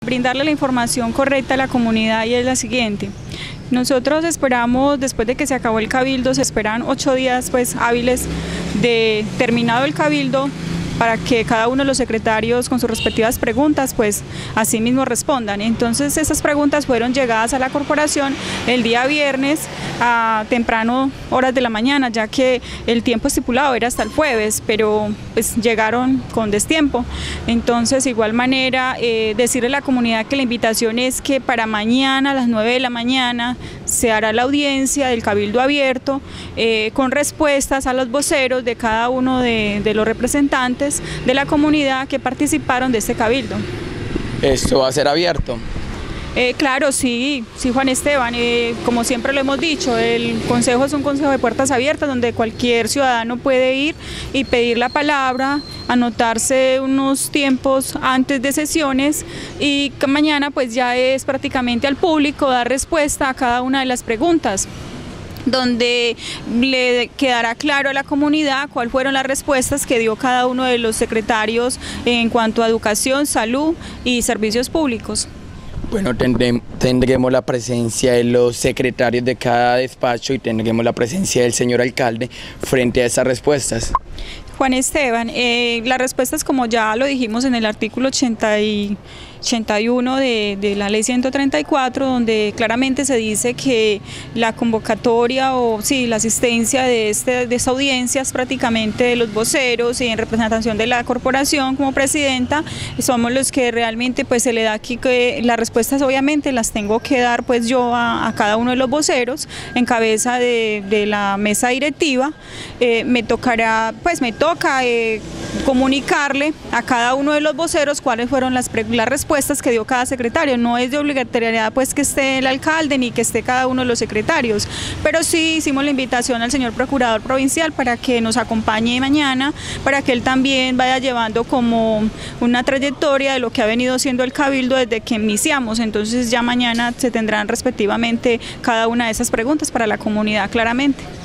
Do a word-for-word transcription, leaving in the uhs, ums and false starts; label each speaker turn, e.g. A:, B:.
A: Brindarle la información correcta a la comunidad y es la siguiente. Nosotros esperamos, después de que se acabó el cabildo, se esperan ocho días pues, hábiles de terminado el cabildo, para que cada uno de los secretarios con sus respectivas preguntas pues así mismo respondan. Entonces esas preguntas fueron llegadas a la corporación el día viernes a temprano horas de la mañana, ya que el tiempo estipulado era hasta el jueves, pero pues llegaron con destiempo. Entonces, de igual manera, eh, decirle a la comunidad que la invitación es que para mañana a las nueve de la mañana se hará la audiencia del cabildo abierto eh, con respuestas a los voceros de cada uno de, de los representantes de la comunidad que participaron de este cabildo.
B: ¿Esto va a ser abierto?
A: Eh, claro, sí, sí, Juan Esteban, eh, como siempre lo hemos dicho, el consejo es un consejo de puertas abiertas donde cualquier ciudadano puede ir y pedir la palabra, anotarse unos tiempos antes de sesiones y que mañana pues ya es prácticamente al público dar respuesta a cada una de las preguntas, donde le quedará claro a la comunidad cuáles fueron las respuestas que dio cada uno de los secretarios en cuanto a educación, salud y servicios públicos.
B: Bueno, tendremos la presencia de los secretarios de cada despacho y tendremos la presencia del señor alcalde frente a esas respuestas.
A: Juan Esteban, eh, las respuestas, como ya lo dijimos en el artículo ochenta y uno de, de la ley ciento treinta y cuatro, donde claramente se dice que la convocatoria o sí, la asistencia de, este, de esta audiencia es prácticamente de los voceros y en representación de la corporación como presidenta, somos los que realmente pues se le da aquí que las respuestas obviamente las tengo que dar pues yo a, a cada uno de los voceros en cabeza de, de la mesa directiva. Eh, me tocará, pues me toca eh, comunicarle a cada uno de los voceros cuáles fueron las, las respuestas que dio cada secretario. No es de obligatoriedad pues que esté el alcalde ni que esté cada uno de los secretarios, pero sí hicimos la invitación al señor procurador provincial para que nos acompañe mañana, para que él también vaya llevando como una trayectoria de lo que ha venido siendo el cabildo desde que iniciamos. Entonces ya mañana se tendrán respectivamente cada una de esas preguntas para la comunidad claramente.